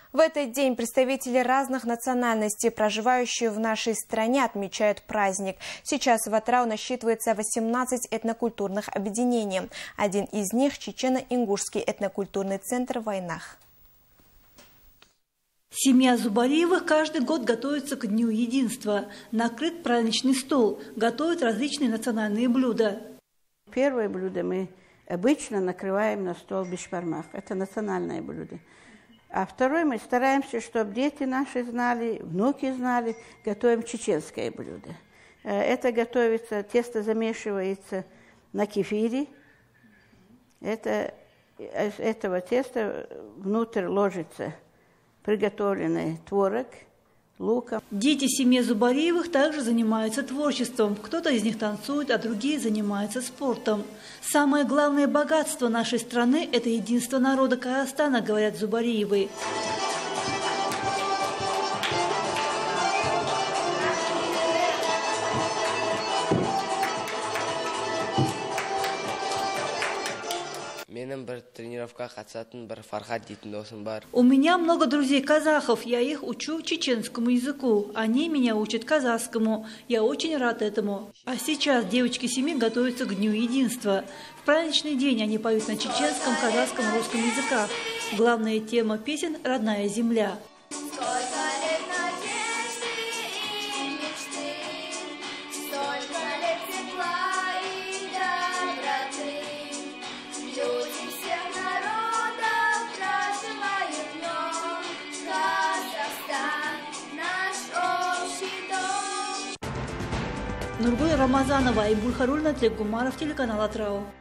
В этот день представители разных национальностей, проживающие в нашей стране, отмечают праздник. Сейчас в Атырау насчитывается 18 этнокультурных объединений. Один из них – Чечено-Ингушский этнокультурный центр «Войнах». Семья Зубариевых каждый год готовится к Дню единства. Накрыт праздничный стол, готовят различные национальные блюда. Первое блюдо мы обычно накрываем на стол бишбармак. Это национальное блюдо. А второе мы стараемся, чтобы дети наши знали, внуки знали, готовим чеченское блюдо. Это готовится, тесто замешивается на кефире. Из этого теста внутрь ложится приготовленный творог, луком. Дети семьи Зубариевых также занимаются творчеством. Кто-то из них танцует, а другие занимаются спортом. Самое главное богатство нашей страны – это единство народа Казахстана, говорят Зубариевы. У меня много друзей казахов, я их учу чеченскому языку, они меня учат казахскому, я очень рад этому. А сейчас девочки семьи готовятся к Дню единства. В праздничный день они поют на чеченском, казахском, русском языках. Главная тема песен – родная земля. Нургуль Рамазанова, Айбуль Харульна, Тлек Гумаров, телеканал Атырау.